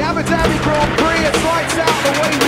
Abu Dhabi Grand Prix, it's lights out the way